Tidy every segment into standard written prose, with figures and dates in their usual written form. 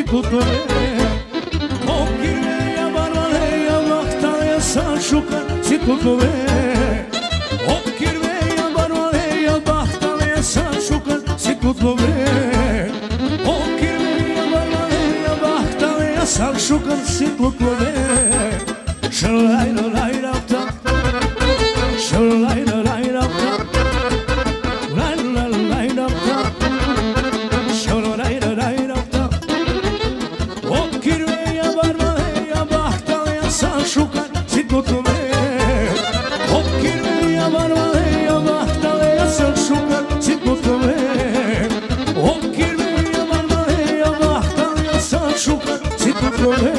ciklutove Okirveja, barvaleja, vahtaleja sa šukan ciklutove Okirveja, barvaleja, vahtaleja sa šukan ciklutove Okirveja, barvaleja, vahtaleja sa šukan ciklutove Šalajra, lajra, ta Šalajra, lajra, ta Lajra, lajra, ta Šalajra, lajra, ta Okirveja, barvaleja, vahtaleja sa šukan ciklutove Okirveja, barvaleja, vahtaleja sa šukan ciklutove Okirveja, barvaleja, vahtaleja sa šukan ciklutove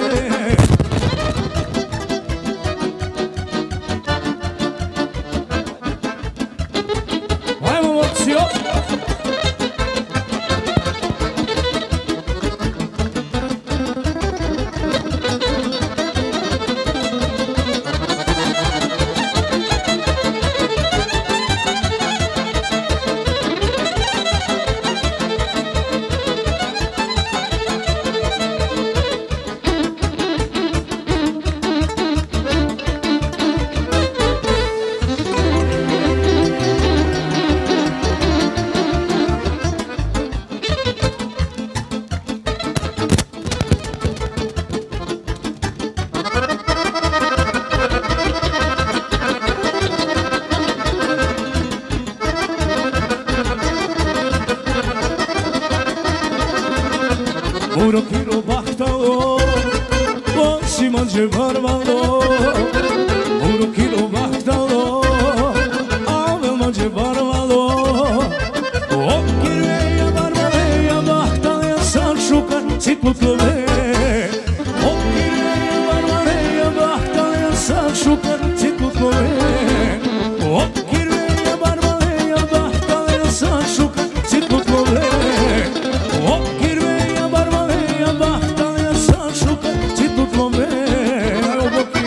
Murokiro bahtalo, bosi manđe barvalo Murokiro bahtalo, avel manđe barvalo Okirveja, barvaleja, vahtaleja sa šukan ciklutove Okirveja, barvaleja, vahtaleja sa šukan ciklutove Okirveja, barvaleja, vahtaleja sa šukan ciklutove Okirveja, barvaleja, vahtaleja sa šukan ciklutove Evo boki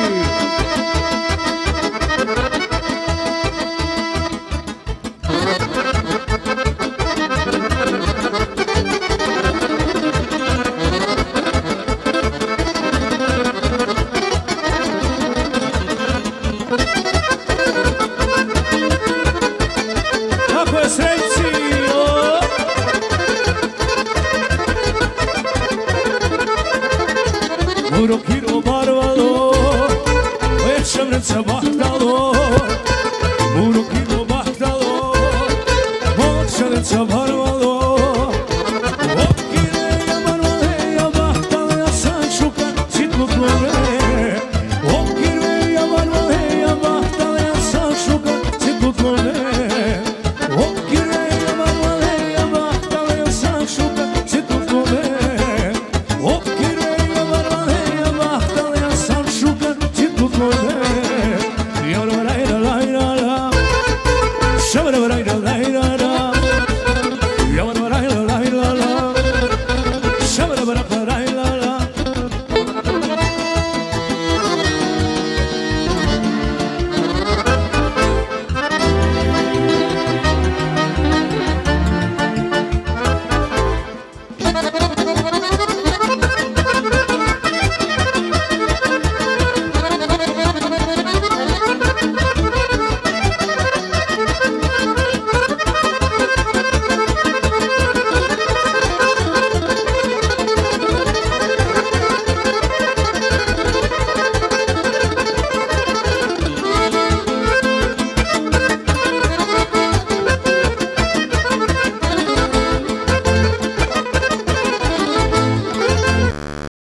Kako je sreći, Murokiro barvalo, večamreca bahtalo Murokiro bahtalo, večamreca barvalo